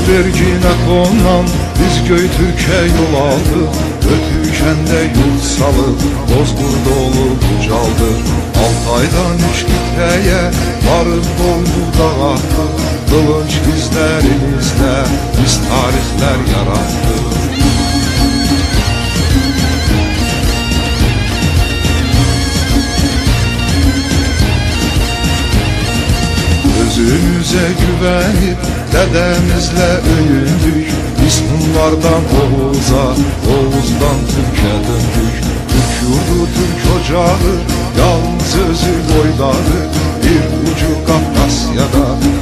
vergine konan biz Göytürk'e yol aldık. Ötükende yurt salıp Bozburda olup ucaldı. Altay'dan Üçgüt'e varıp oldu dağıttı. Kılıç bizlerimizle biz tarihler yarattık. Özümüze güvenip dedemizle öyündük. Biz Hunlardan Oğuz'a, Oğuz'dan Türk'e döndük. Türk yurdu, Türk ocağı, yalnız özü boyları. Bir ucu Kafkasya'da,